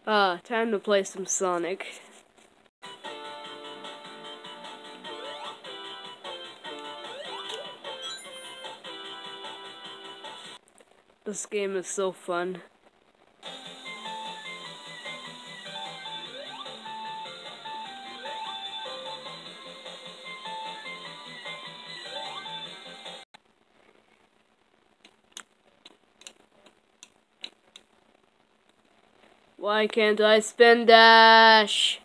Time to play some Sonic. This game is so fun. Why can't I spin dash?